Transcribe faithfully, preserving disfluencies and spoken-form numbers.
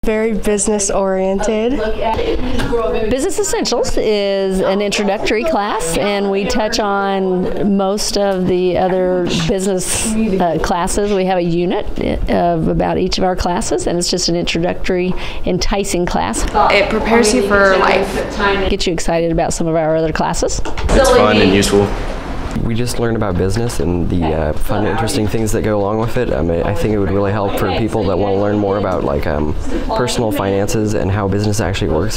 Very business oriented. Business Essentials is an introductory class, and we touch on most of the other business uh, classes. We have a unit of about each of our classes, and it's just an introductory, enticing class. It prepares you for life. Get you excited about some of our other classes. It's fun and useful. We just learn about business and the uh, fun, interesting things that go along with it. I mean, I think it would really help for people that want to learn more about like um, personal finances and how business actually works.